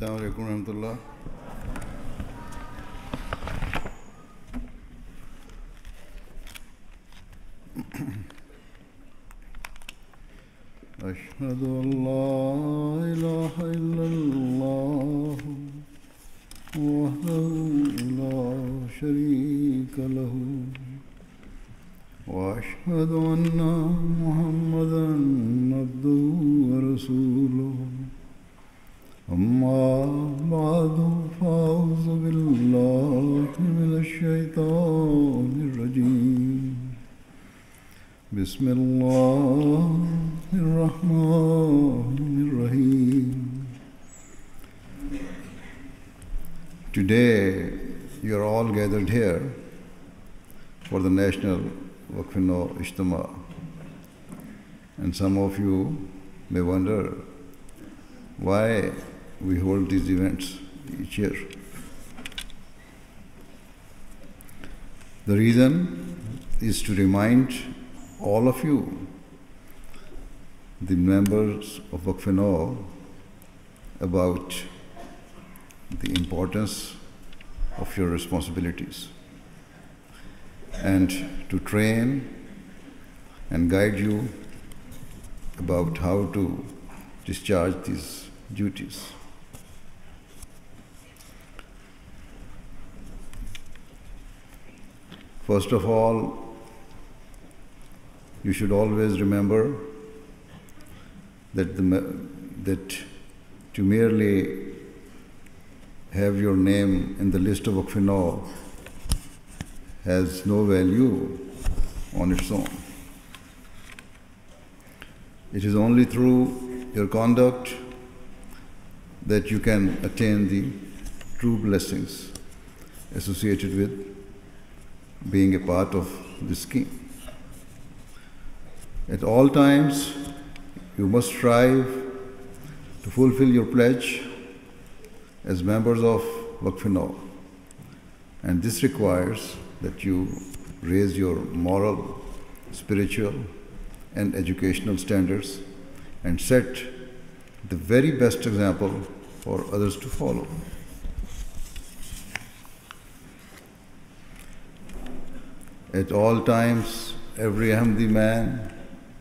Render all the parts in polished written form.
Assalamu alaikum warahmatullah. أشهد أن لا إله إلا الله وحده لا شريك له وأشهد أن محمدًا عبده ورسوله أما بعد فأعوذ بالله من الشيطان الرجيم بسم الله الرحمن الرحيم. Today you are all gathered here for the National Waqf-e-Nau Ijtema, and some of you may wonder why we hold these events each year. The reason is to remind all of you, the members of Waqf-e-Nau, about the importance of your responsibilities, and to train and guide you about how to discharge these duties. First of all, you should always remember that to merely have your name in the list of Waqf-e-Nau has no value on its own. It is only through your conduct that you can attain the true blessings associated with being a part of this scheme. At all times, you must strive to fulfill your pledge as members of Waqf-e-Nau, and this requires that you raise your moral, spiritual, and educational standards and set the very best example for others to follow. At all times, every Ahmadi man,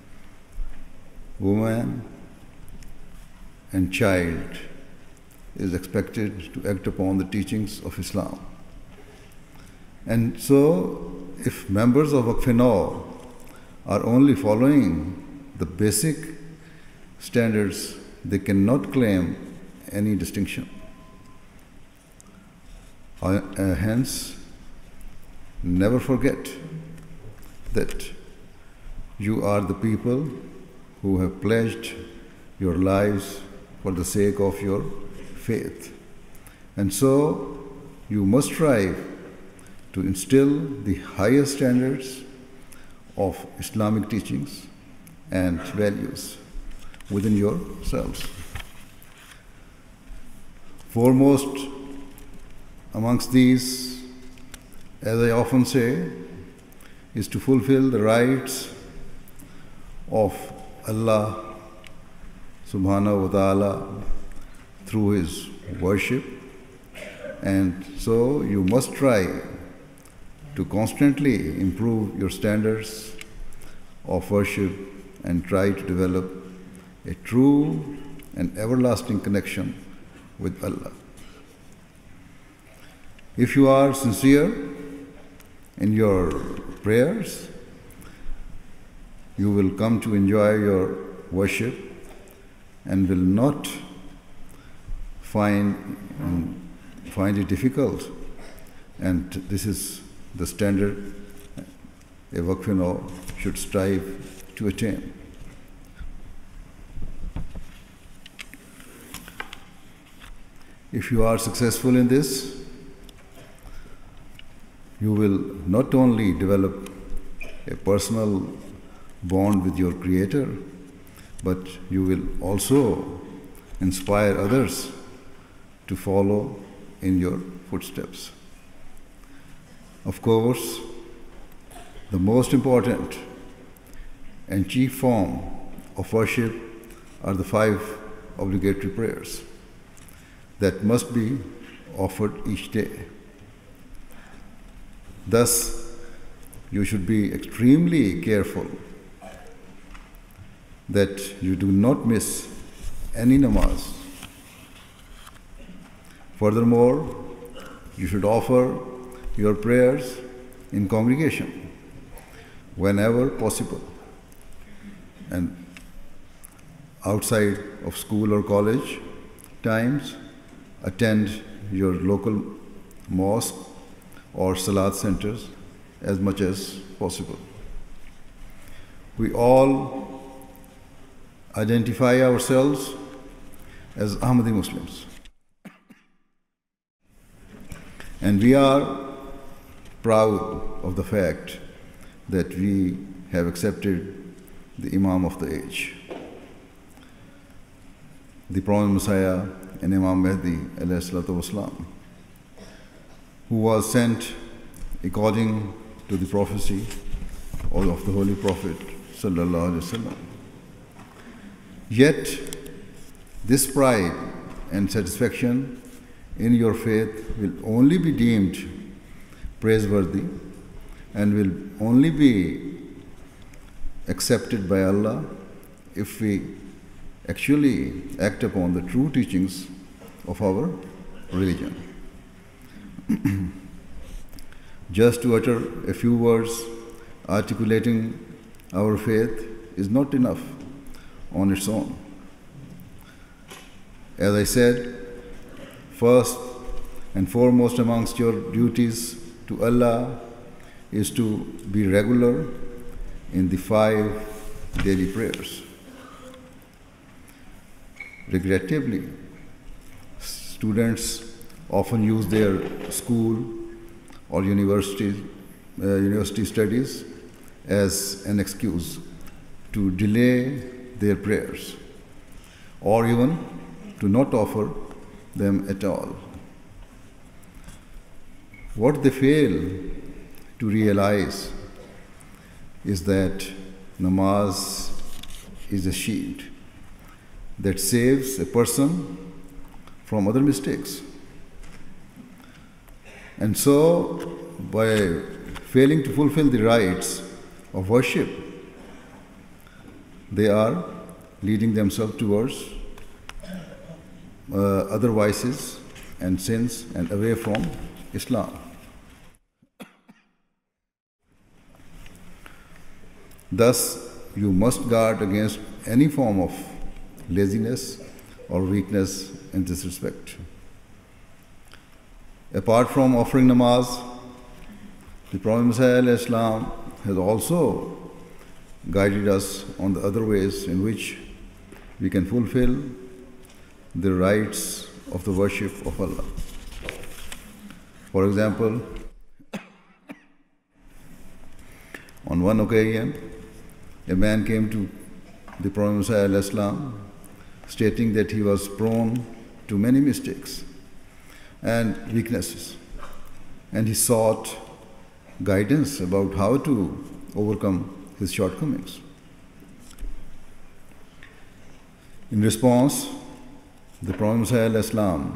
woman, and child is expected to act upon the teachings of Islam. And so, if members of Waqf-e-Nau are only following the basic standards, they cannot claim any distinction. Hence, never forget that you are the people who have pledged your lives for the sake of your faith. And so, you must strive to instill the highest standards of Islamic teachings and values within yourselves. Foremost amongst these, as I often say, is to fulfill the rights of Allah subhanahu wa ta'ala through His worship, and so you must try to constantly improve your standards of worship and try to develop a true and everlasting connection with Allah. If you are sincere in your prayers, you will come to enjoy your worship and will not find it difficult. And this is the standard a Waqf-e-Nau should strive to attain. If you are successful in this, you will not only develop a personal bond with your Creator, but you will also inspire others to follow in your footsteps. Of course, the most important and chief form of worship are the 5 obligatory prayers. that must be offered each day. Thus, you should be extremely careful that you do not miss any namaz. Furthermore, you should offer your prayers in congregation whenever possible, and outside of school or college times, attend your local mosque or salat centers as much as possible. We all identify ourselves as Ahmadiyya Muslims, and we are proud of the fact that we have accepted the Imam of the age, the Promised Messiah and Imam Mahdi alayhi salatu wasalam, who was sent according to the prophecy of the Holy Prophet sallallahu alaihi wasallam. Yet, this pride and satisfaction in your faith will only be deemed praiseworthy and will only be accepted by Allah if we actually act upon the true teachings of our religion. Just to utter a few words articulating our faith is not enough on its own. As I said, first and foremost amongst your duties to Allah is to be regular in the 5 daily prayers. Regrettably, students often use their school or university studies as an excuse to delay their prayers, or even to not offer them at all. What they fail to realize is that namaz is a shield that saves a person from other mistakes. And so, by failing to fulfill the rites of worship, they are leading themselves towards other vices and sins and away from Islam. Thus, you must guard against any form of laziness or weakness in this respect. Apart from offering namaz, the Prophet Muhammad has also guided us on the other ways in which we can fulfill the rites of the worship of Allah. For example, on one occasion, a man came to the Prophet ﷺ stating that he was prone to many mistakes and weaknesses, and he sought guidance about how to overcome his shortcomings. In response, the Prophet ﷺ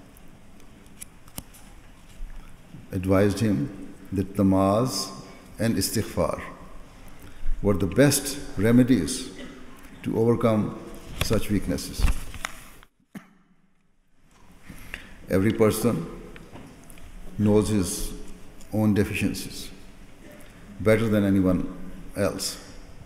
advised him that namaz and istighfar were the best remedies to overcome such weaknesses. Every person knows his own deficiencies better than anyone else.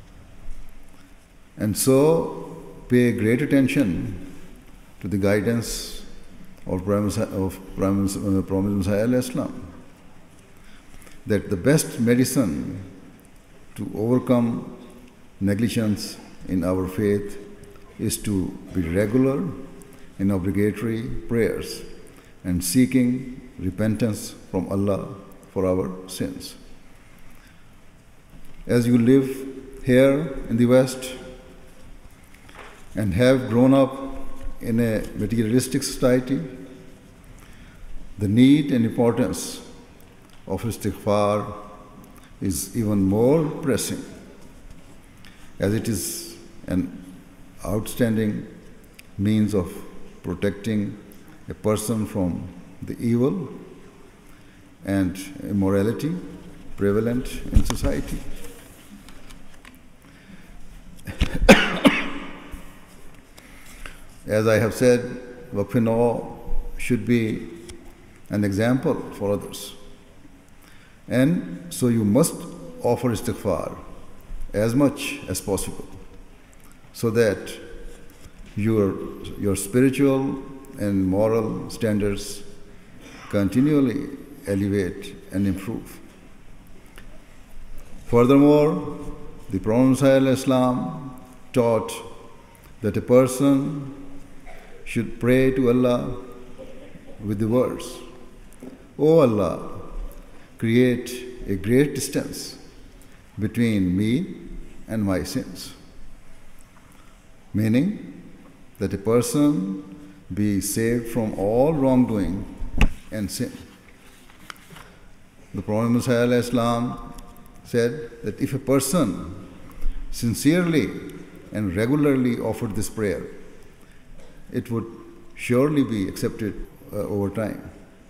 And so pay great attention to the guidance of Prophet Muhammad, that the best medicine to overcome negligence in our faith is to be regular in obligatory prayers and seeking repentance from Allah for our sins. As you live here in the West and have grown up in a materialistic society, the need and importance of istighfar is even more pressing, as it is an outstanding means of protecting a person from the evil and immorality prevalent in society. As I have said, Waqf-e-Nau should be an example for others. And so you must offer istighfar as much as possible so that your spiritual and moral standards continually elevate and improve. Furthermore, the Prophet ﷺ taught that a person should pray to Allah with the words, "O Allah, create a great distance between me and my sins." Meaning that a person be saved from all wrongdoing and sin. The Prophet ﷺ said that if a person sincerely and regularly offered this prayer, it would surely be accepted over time.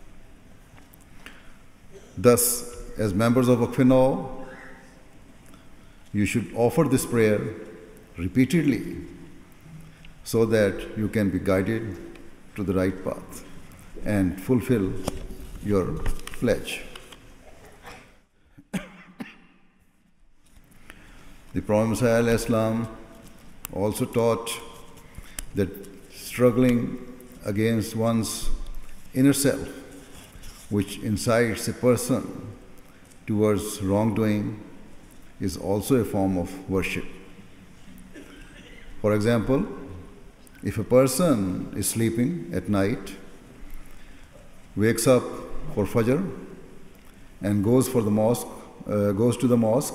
Thus, as members of Waqf-e-Nau, you should offer this prayer repeatedly so that you can be guided to the right path and fulfill your pledge. The Prophet ﷺ also taught that struggling against one's inner self, which incites a person towards wrongdoing, is also a form of worship. For example, if a person is sleeping at night, wakes up for Fajr, and goes to the mosque,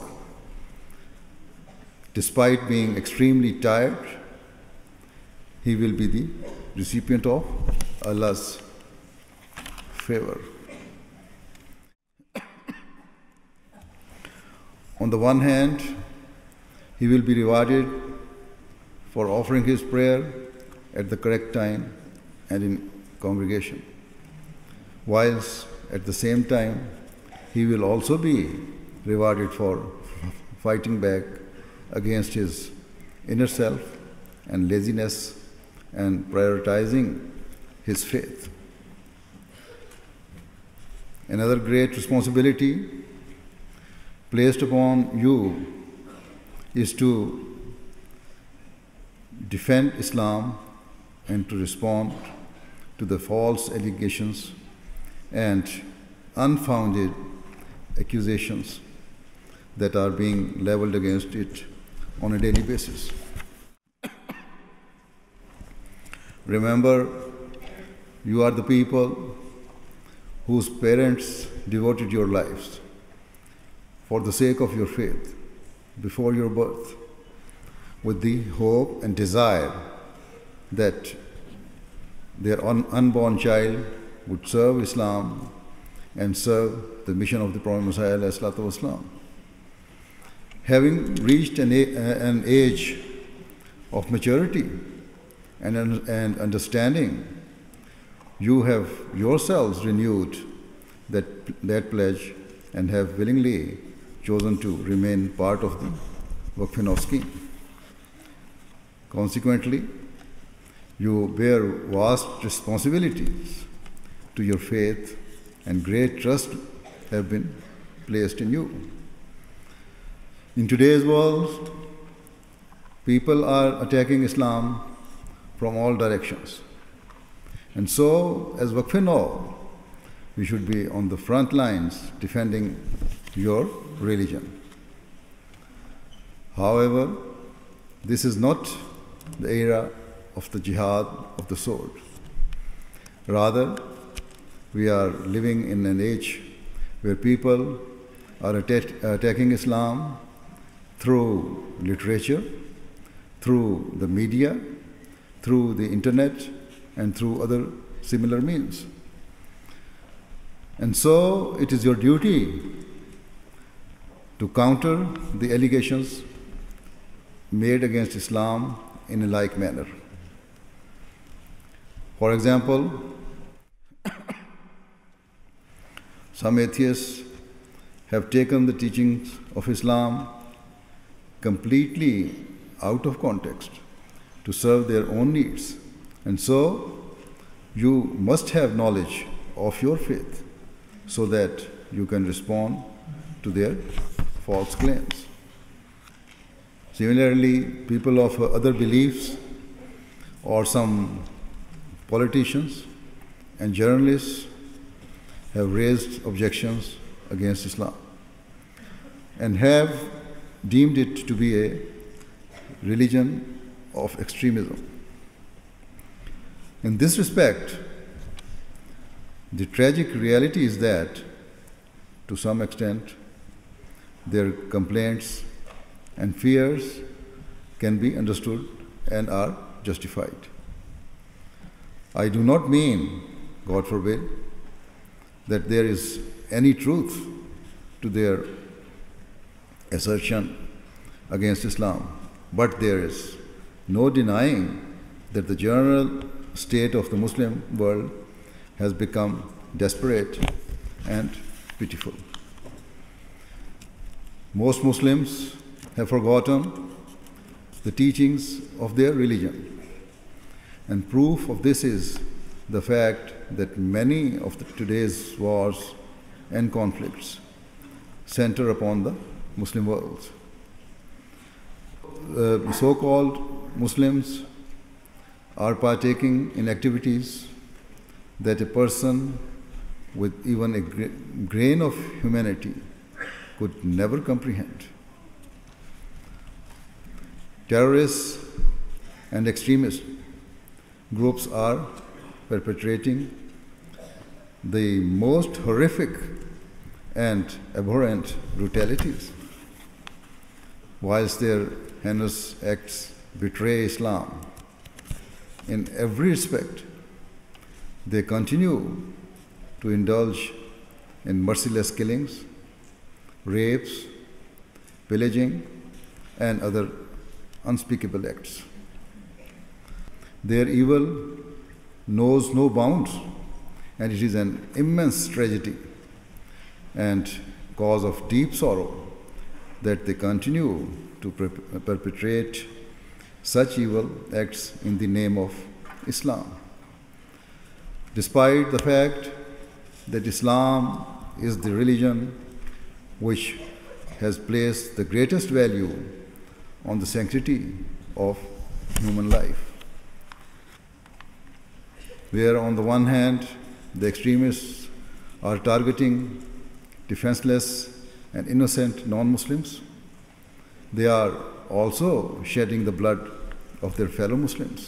despite being extremely tired, he will be the recipient of Allah's favor. On the one hand, he will be rewarded for offering his prayer at the correct time and in congregation, whilst at the same time he will also be rewarded for fighting back against his inner self and laziness and prioritizing his faith. Another great responsibility placed upon you is to defend Islam and to respond to the false allegations and unfounded accusations that are being leveled against it on a daily basis. Remember, you are the people whose parents devoted your lives for the sake of your faith before your birth, with the hope and desire that their unborn child would serve Islam and serve the mission of the Prophet ﷺ. Having reached an age of maturity and understanding, you have yourselves renewed that pledge and have willingly chosen to remain part of the Waqf-e-Nau scheme. Consequently, you bear vast responsibilities to your faith, and great trust have been placed in you. In today's world, people are attacking Islam from all directions. And so, as Waqf-e-Nau, we should be on the front lines defending your religion. However, this is not the era of the jihad of the sword. Rather, we are living in an age where people are attacking Islam through literature, through the media, through the internet, and through other similar means. And so it is your duty to counter the allegations made against Islam in a like manner. For example, Some atheists have taken the teachings of Islam completely out of context to serve their own needs. And so, you must have knowledge of your faith so that you can respond to their false claims. Similarly, people of other beliefs or some politicians and journalists have raised objections against Islam and have deemed it to be a religion of extremism. In this respect, the tragic reality is that, to some extent, their complaints and fears can be understood and are justified. I do not mean, God forbid, that there is any truth to their assertion against Islam, but there is no denying that the general state of the Muslim world has become desperate and pitiful. Most Muslims have forgotten the teachings of their religion, and proof of this is the fact that many of today's wars and conflicts center upon the Muslim world. So-called Muslims are partaking in activities that a person with even a grain of humanity could never comprehend. Terrorists and extremist groups are perpetrating the most horrific and abhorrent brutalities, whilst their heinous acts betray Islam in every respect. They continue to indulge in merciless killings, rapes, pillaging, and other unspeakable acts. Their evil knows no bounds, and it is an immense tragedy and cause of deep sorrow that they continue to perpetrate such evil acts in the name of Islam. Despite the fact that Islam is the religion which has placed the greatest value on the sanctity of human life, where on the one hand the extremists are targeting defenseless and innocent non-Muslims, they are also shedding the blood of their fellow Muslims.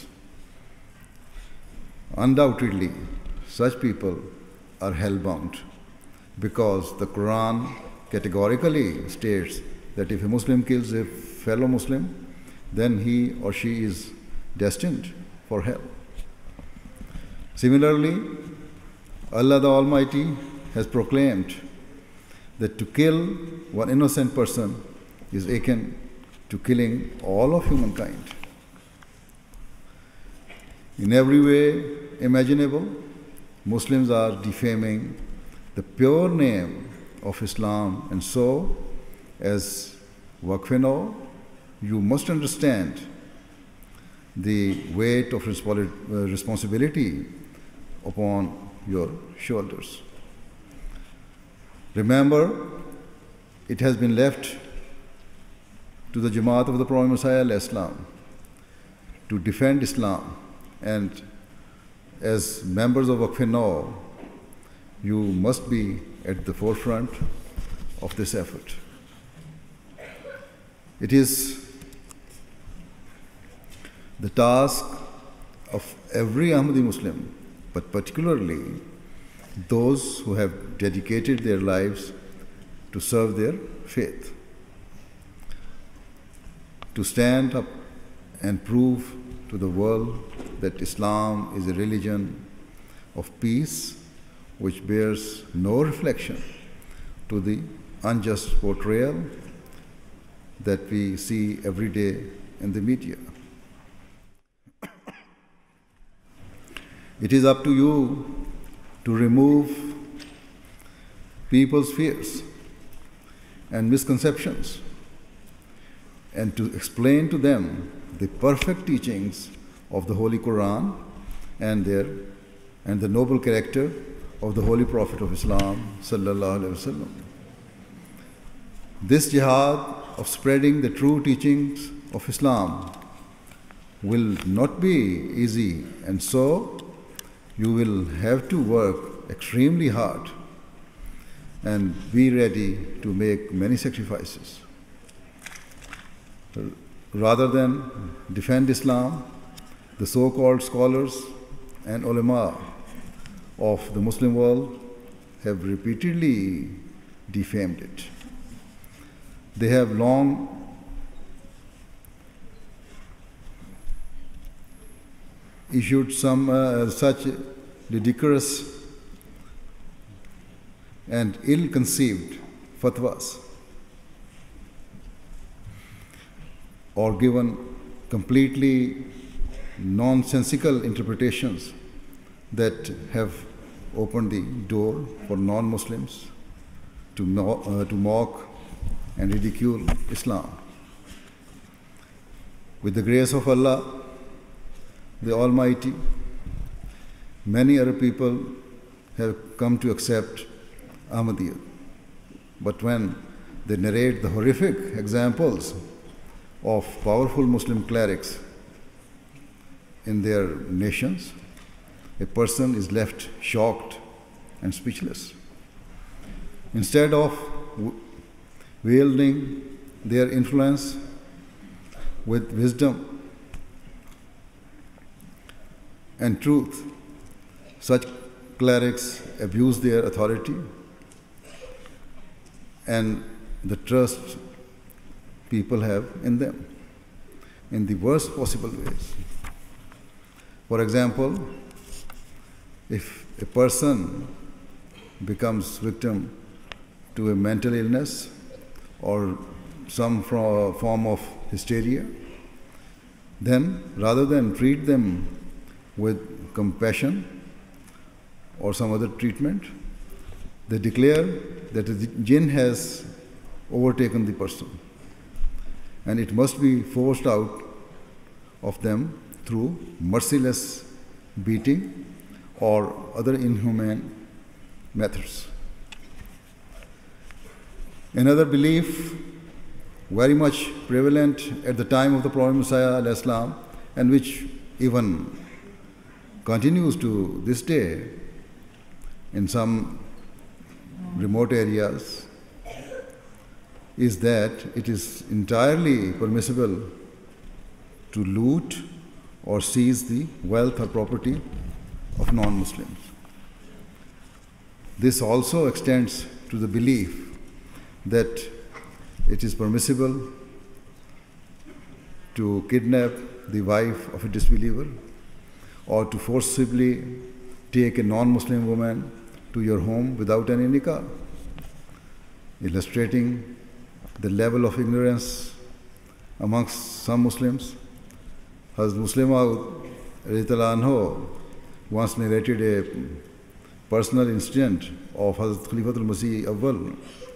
Undoubtedly, such people are hell-bound because the Quran categorically states that if a Muslim kills a fellow Muslim, then he or she is destined for hell. Similarly, Allah the Almighty has proclaimed that to kill one innocent person is akin to killing all of humankind. In every way imaginable, Muslims are defaming the pure name of Islam, and so, as Waqf-e-Nau, you must understand the weight of responsibility upon your shoulders. Remember, it has been left to the Jamaat of the Prophet Messiah Islam to defend Islam, and as members of Waqf-e-Nau, you must be at the forefront of this effort. It is the task of every Ahmadi Muslim, but particularly those who have dedicated their lives to serve their faith, to stand up and prove to the world that Islam is a religion of peace which bears no reflection to the unjust portrayal that we see every day in the media. It is up to you to remove people's fears and misconceptions, and to explain to them the perfect teachings of the Holy Quran and the noble character of the Holy Prophet of Islam sallallahu alaihi wasallam. This jihad of spreading the true teachings of Islam will not be easy, and so you will have to work extremely hard and be ready to make many sacrifices. Rather than defend Islam, the so-called scholars and ulama of the Muslim world have repeatedly defamed it. They have long issued some such ludicrous and ill-conceived fatwas, or given completely nonsensical interpretations that have opened the door for non-Muslims to mock and ridicule Islam. With the grace of Allah, the Almighty, many other people have come to accept Ahmadiyya. But when they narrate the horrific examples of powerful Muslim clerics in their nations, a person is left shocked and speechless. Instead of wielding their influence with wisdom and truth, such clerics abuse their authority and the trust people have in them in the worst possible ways. For example, if a person becomes victim to a mental illness or some form of hysteria, then rather than treat them with compassion or some other treatment, they declare that the jinn has overtaken the person and it must be forced out of them through merciless beating or other inhumane methods. Another belief very much prevalent at the time of the Prophet Messiah al-Islam, and which even continues to this day in some remote areas, is that it is entirely permissible to loot or seize the wealth or property of non-Muslims. This also extends to the belief that it is permissible to kidnap the wife of a disbeliever or to forcibly take a non-Muslim woman to your home without any nikah, illustrating the level of ignorance amongst some Muslims. Hazrat Muslim Maud once narrated a personal incident of Hazrat Khalifa al-Masih Awwal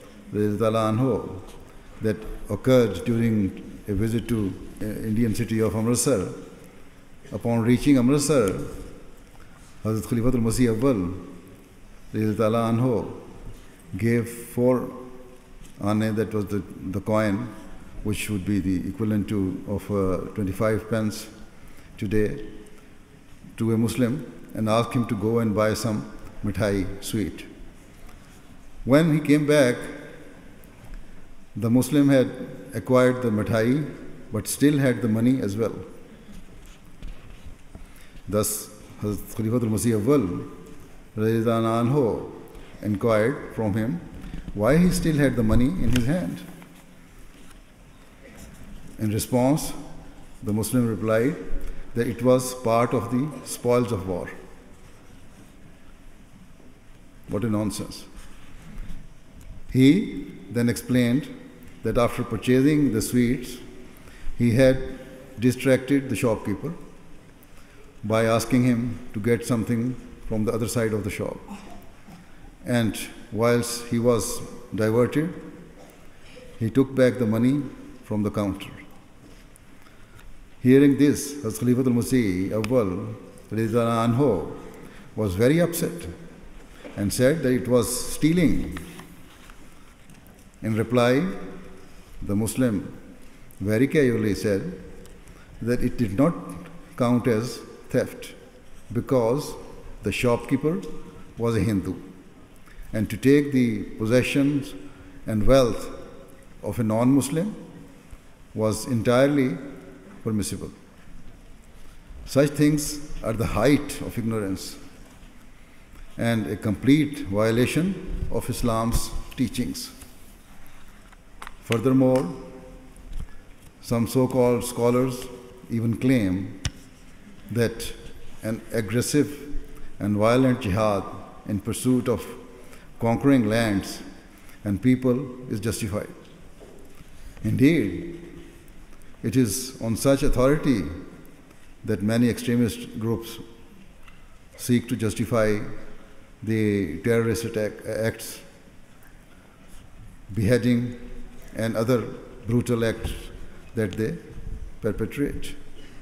that occurred during a visit to Indian city of Amritsar. Upon reaching Amritsar, Hazrat Khalifa al-Masih Awwal gave 4 ane, that was the coin, which would be the equivalent of 25 pence today, to a Muslim and asked him to go and buy some mithai sweet. When he came back, the Muslim had acquired the mithai but still had the money as well. Thus, Hazrat Khalifa al-Masih Awwal inquired from him why he still had the money in his hand. In response, the Muslim replied that it was part of the spoils of war. What a nonsense. He then explained that after purchasing the sweets, he had distracted the shopkeeper by asking him to get something from the other side of the shop. And whilst he was diverted, he took back the money from the counter. Hearing this, Hazrat Khalifa al-Masih Awwal radhiyallahu anhu was very upset and said that it was stealing. In reply, the Muslim very casually said that it did not count as theft because the shopkeeper was a Hindu, and to take the possessions and wealth of a non-Muslim was entirely permissible. Such things are the height of ignorance and a complete violation of Islam's teachings. Furthermore, some so-called scholars even claim that an aggressive and violent jihad in pursuit of conquering lands and people is justified. Indeed, it is on such authority that many extremist groups seek to justify the terrorist acts, beheading, and other brutal acts that they perpetrate.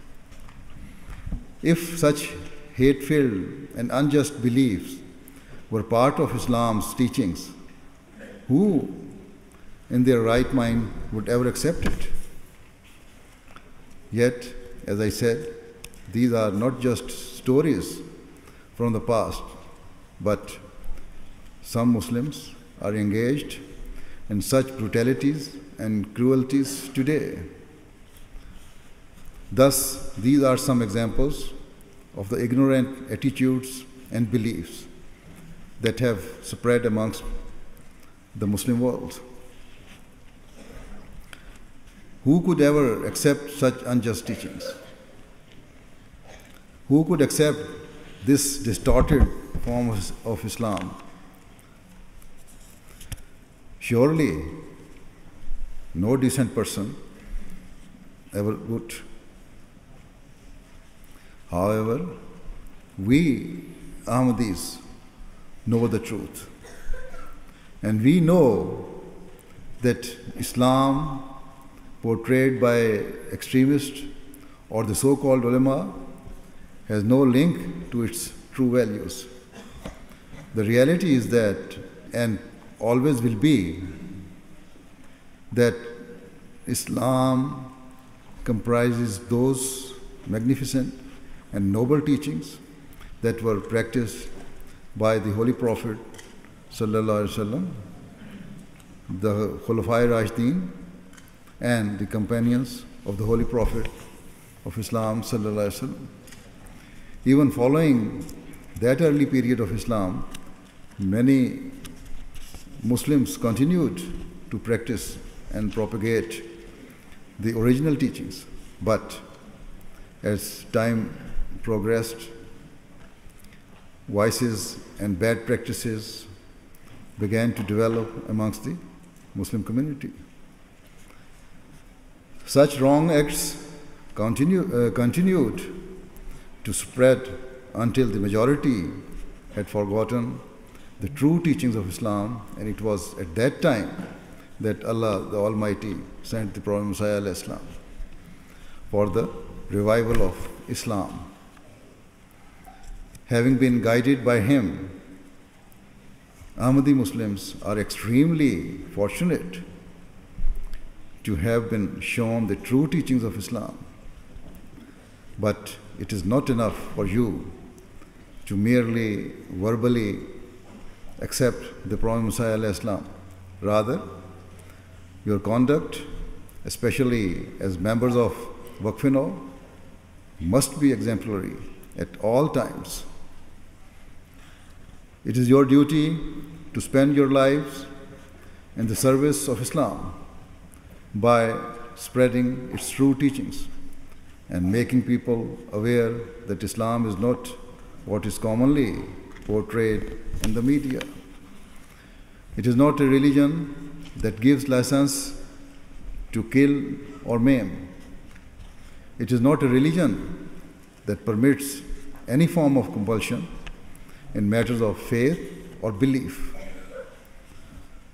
If such hate-filled and unjust beliefs were part of Islam's teachings, who in their right mind would ever accept it? Yet, as I said, these are not just stories from the past, but some Muslims are engaged in such brutalities and cruelties today. Thus, these are some examples of the ignorant attitudes and beliefs that have spread amongst the Muslim world. Who could ever accept such unjust teachings? Who could accept this distorted form of Islam? Surely, no decent person ever would. However, we Ahmadis know the truth. And we know that Islam portrayed by extremists or the so-called ulama has no link to its true values. The reality is that, and always will be, that Islam comprises those magnificent and noble teachings that were practiced by the Holy Prophet sallallahu alaihi wasallam, the Khulafai Rashidin, and the companions of the Holy Prophet of Islam sallallahu alaihi wasallam. Even following that early period of Islam, many Muslims continued to practice and propagate the original teachings. But as time progressed, vices and bad practices began to develop amongst the Muslim community. Such wrong acts continued to spread until the majority had forgotten the true teachings of Islam, and it was at that time that Allah the Almighty sent the Prophet Messiah al-Islam for the revival of Islam. Having been guided by him, Ahmadi Muslims are extremely fortunate to have been shown the true teachings of Islam. But it is not enough for you to merely verbally accept the Prophet Messiah al-Islam. Rather, your conduct, especially as members of Waqf-e-Nau, must be exemplary at all times. It is your duty to spend your lives in the service of Islam by spreading its true teachings and making people aware that Islam is not what is commonly portrayed in the media. It is not a religion that gives license to kill or maim. It is not a religion that permits any form of compulsion in matters of faith or belief.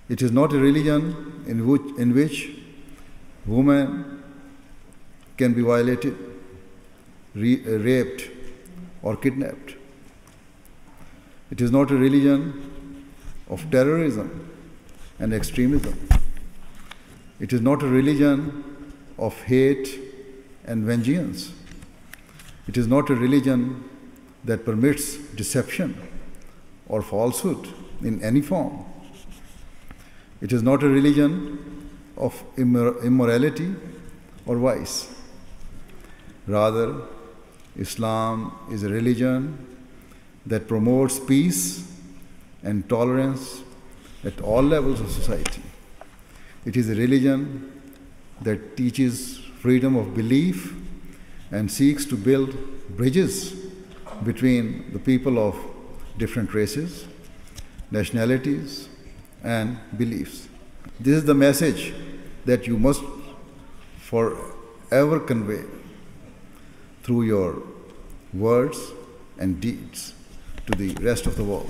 It is not a religion in which women can be violated, raped, or kidnapped. It is not a religion of terrorism and extremism. It is not a religion of hate and vengeance. It is not a religion that permits deception or falsehood in any form. It is not a religion of immorality or vice. Rather, Islam is a religion that promotes peace and tolerance at all levels of society. It is a religion that teaches freedom of belief and seeks to build bridges between the people of different races, nationalities, and beliefs. This is the message that you must forever convey through your words and deeds to the rest of the world.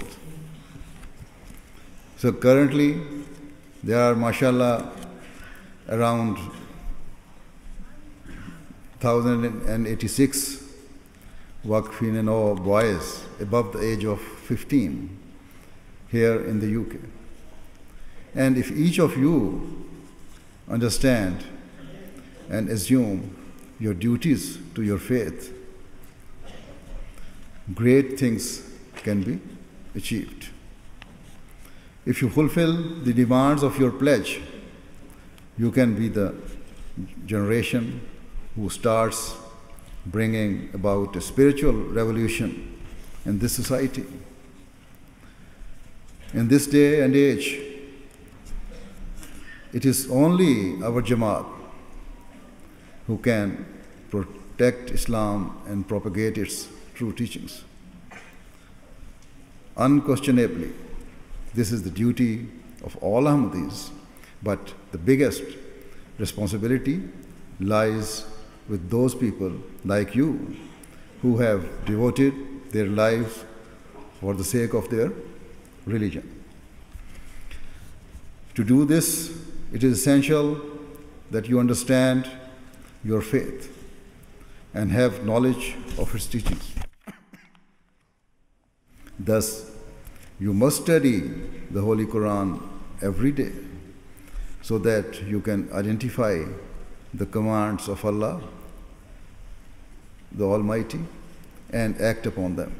So currently, there are, mashallah, around 1,086 Waqfeen-e-Nau boys above the age of 15 here in the UK. And if each of you understand and assume your duties to your faith, great things can be achieved. If you fulfill the demands of your pledge, you can be the generation who starts bringing about a spiritual revolution in this society. In this day and age, it is only our Jamaat who can protect Islam and propagate its true teachings. Unquestionably, this is the duty of all Ahmadis, but the biggest responsibility lies with those people like you who have devoted their lives for the sake of their religion. To do this, it is essential that you understand your faith and have knowledge of its teachings. Thus, you must study the Holy Quran every day so that you can identify the commands of Allah, the Almighty, and act upon them.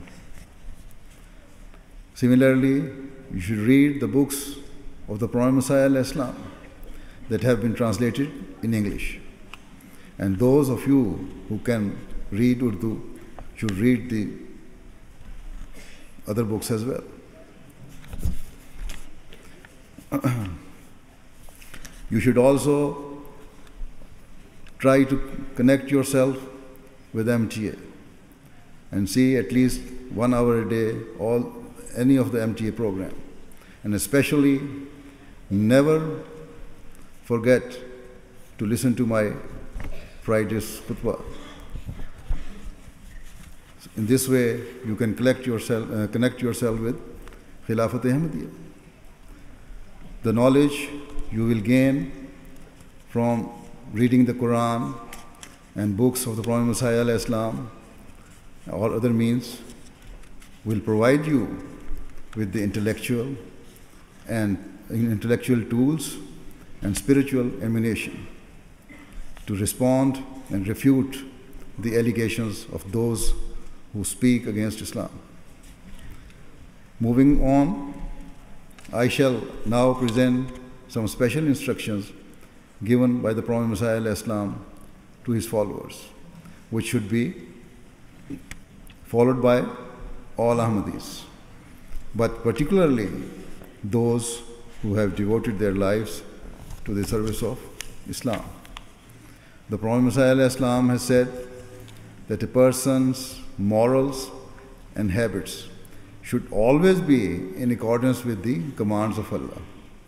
Similarly, you should read the books of the Prophet Messiah Islam that have been translated in English. And those of you who can read Urdu should read the other books as well. You should also try to connect yourself with MTA and see at least 1 hour a day any of the MTA program. And especially never forget to listen to my Friday's khutbah. In this way, you can connect yourself with Khilafat Ahmadiyya. The knowledge you will gain from reading the Quran and books of the Prophet Messiah Islam or other means will provide you with the intellectual tools and spiritual ammunition to respond and refute the allegations of those who speak against Islam. Moving on, I shall now present some special instructions given by the Prophet Messiah Islam to his followers, which should be followed by all Ahmadis, but particularly those who have devoted their lives to the service of Islam. The Prophet Messiah Islam has said that a person's morals and habits should always be in accordance with the commands of Allah,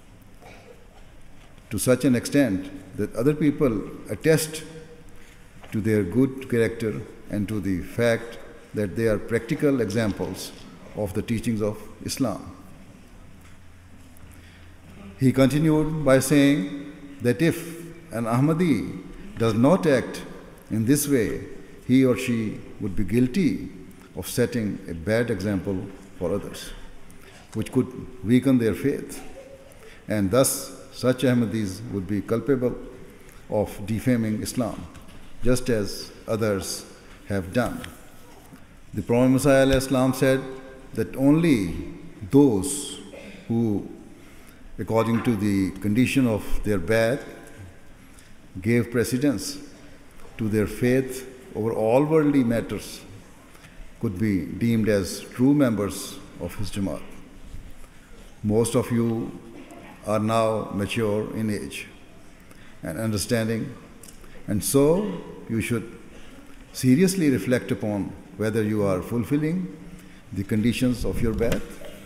to such an extent that other people attest to their good character and to the fact that they are practical examples of the teachings of Islam. He continued by saying that if an Ahmadi does not act in this way, he or she would be guilty of setting a bad example for others, which could weaken their faith, and thus such Ahmadis would be culpable of defaming Islam, just as others have done. The Prophet Messiah ﷺ said that only those who, according to the condition of their bai'at, gave precedence to their faith over all worldly matters could be deemed as true members of his Jamaat. Most of you are now mature in age and understanding, and so you should seriously reflect upon whether you are fulfilling the conditions of your bai'at.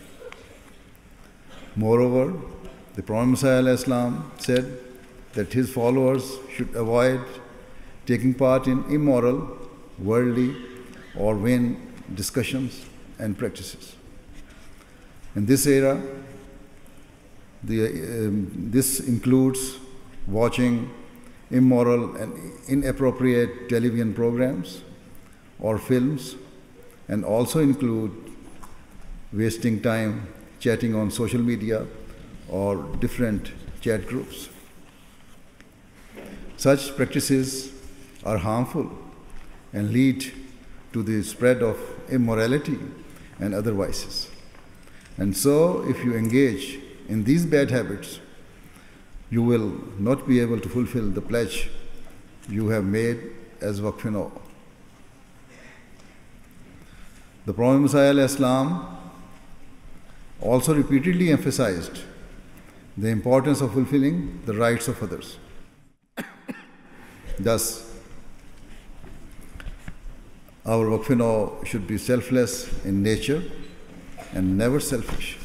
Moreover, the Prophet Messiah ﷺ said that his followers should avoid taking part in immoral, worldly, or vain discussions and practices. In this era, this includes watching immoral and inappropriate television programs or films, and also include wasting time chatting on social media or different chat groups. Such practices are harmful and lead to the spread of immorality and other vices. And so, if you engage in these bad habits, you will not be able to fulfill the pledge you have made as Waqf-e-Nau. The Prophet Messiah ﷺ also repeatedly emphasized the importance of fulfilling the rights of others. Thus, our Waqf-e-Nau should be selfless in nature and never selfish.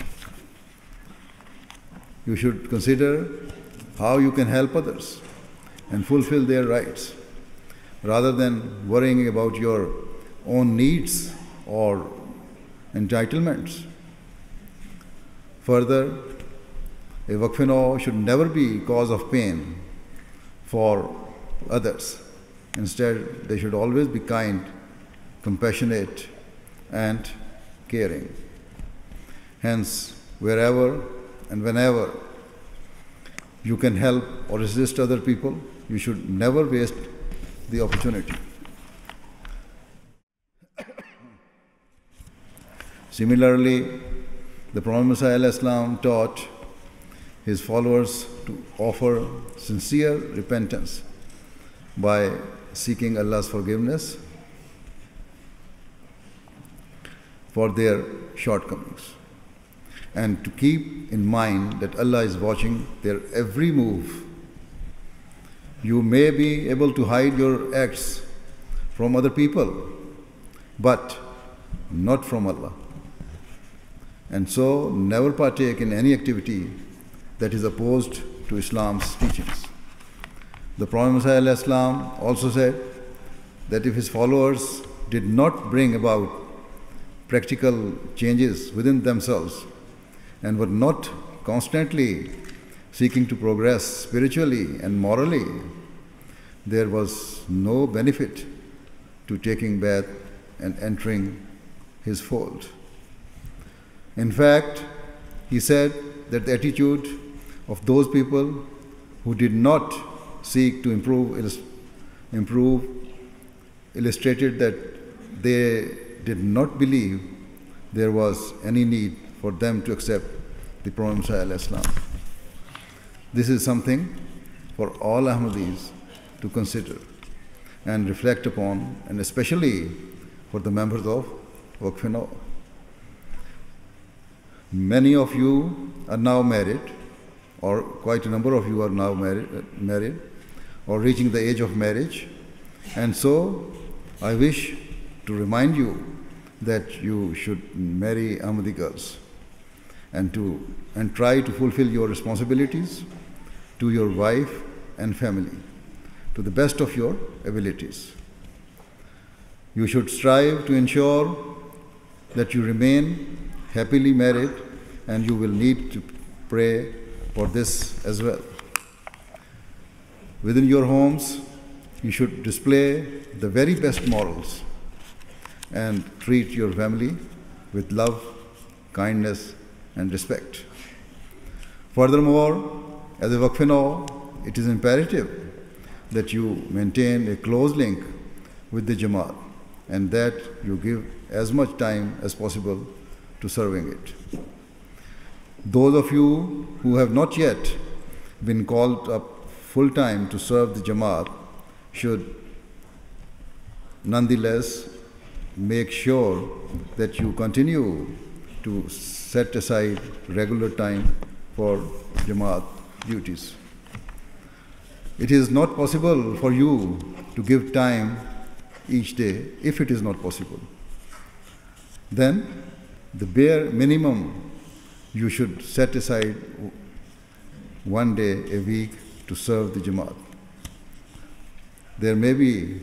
You should consider how you can help others and fulfill their rights, rather than worrying about your own needs or entitlements. Further, a Waqf-e-Nau should never be cause of pain for others. Instead, they should always be kind, compassionate, and caring. Hence, wherever and whenever you can help or assist other people, you should never waste the opportunity. Similarly, the Prophet Messiah ﷺ taught his followers to offer sincere repentance by seeking Allah's forgiveness for their shortcomings, and to keep in mind that Allah is watching their every move. You may be able to hide your acts from other people, but not from Allah. And so, never partake in any activity that is opposed to Islam's teachings. The Prophet Messiah ﷺ also said that if his followers did not bring about practical changes within themselves and were not constantly seeking to progress spiritually and morally, there was no benefit to taking bai'at and entering his fold. In fact, he said that the attitude of those people who did not seek to improve illustrated that they did not believe there was any need for them to accept the Prophet Messiah ﷺ. This is something for all Ahmadis to consider and reflect upon, and especially for the members of Waqf-e-Nau. Many of you are now married, or quite a number of you are now married or reaching the age of marriage, and so I wish to remind you that you should marry Ahmadi girls and try to fulfill your responsibilities to your wife and family to the best of your abilities. You should strive to ensure that you remain happily married, and you will need to pray for this as well. Within your homes, you should display the very best morals and treat your family with love, kindness, and respect. Furthermore, as a Waqf-e-Nau, it is imperative that you maintain a close link with the Jamaat and that you give as much time as possible to serving it. Those of you who have not yet been called up full-time to serve the Jamaat should nonetheless make sure that you continue to set aside regular time for Jamaat duties. It is not possible for you to give time each day if it is not possible. Then the bare minimum you should set aside one day a week to serve the Jamaat. There may be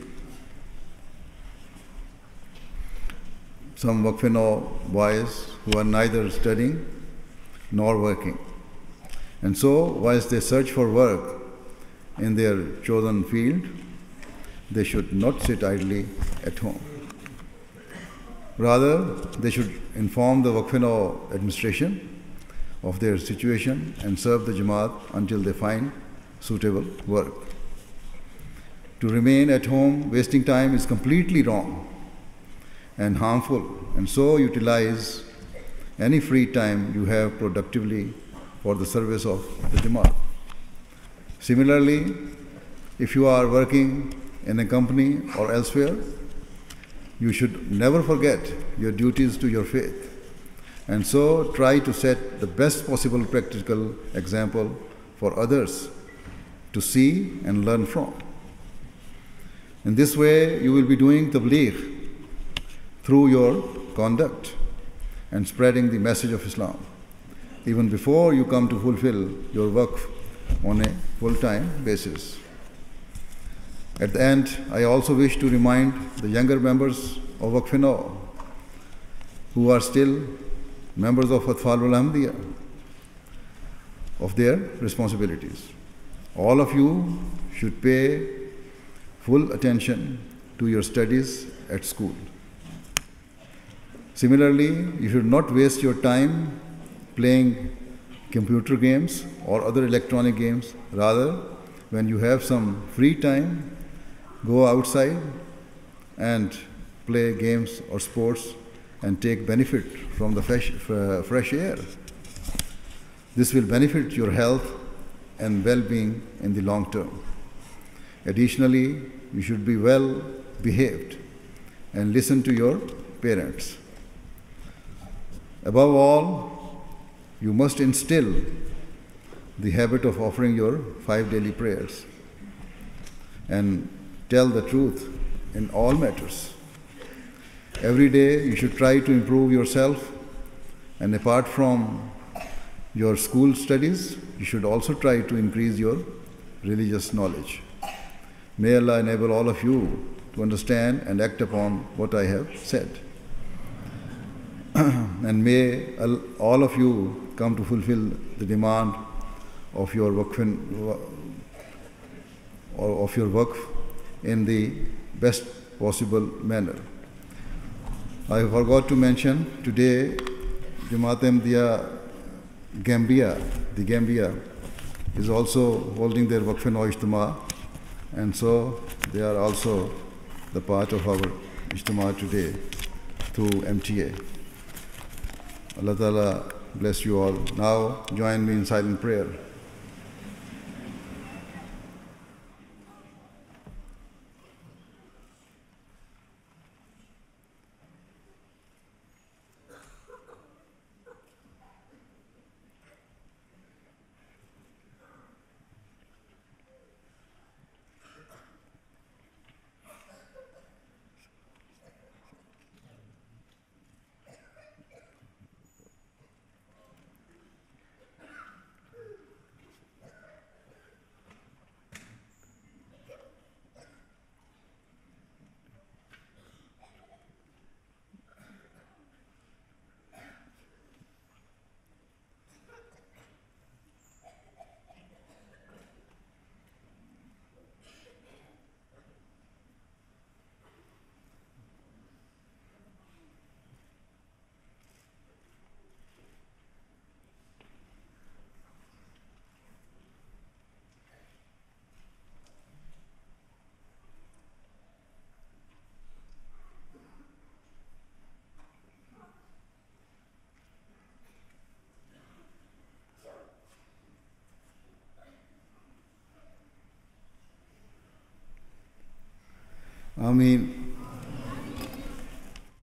some Waqf-e-Nau boys who are neither studying nor working. And so, whilst they search for work in their chosen field, they should not sit idly at home. Rather, they should inform the Waqf-e-Nau administration of their situation and serve the Jamaat until they find suitable work. To remain at home wasting time is completely wrong and harmful, and so utilize any free time you have productively for the service of the Jamaat. Similarly, if you are working in a company or elsewhere, you should never forget your duties to your faith, and so try to set the best possible practical example for others to see and learn from. In this way, you will be doing tabligh through your conduct and spreading the message of Islam, even before you come to fulfill your waqf on a full-time basis. At the end, I also wish to remind the younger members of Waqf-e-Nau who are still members of Atfalul Ahmadiyya of their responsibilities. All of you should pay full attention to your studies at school. Similarly, you should not waste your time playing computer games or other electronic games. Rather, when you have some free time, go outside and play games or sports and take benefit from the fresh air. This will benefit your health and well-being in the long term. Additionally, you should be well behaved and listen to your parents. Above all, you must instill the habit of offering your 5 daily prayers and tell the truth in all matters. Every day you should try to improve yourself, and apart from your school studies, you should also try to increase your religious knowledge. May Allah enable all of you to understand and act upon what I have said. And may all of you come to fulfill the demand of your waqf in the best possible manner. I forgot to mention today Jamaat Ahmadiyya the Gambia is also holding their Waqfeen-e-Nau Ijtema, and so they are also the part of our Ijtima today through MTA. Allah Ta'ala bless you all. Now join me in silent prayer. I mean,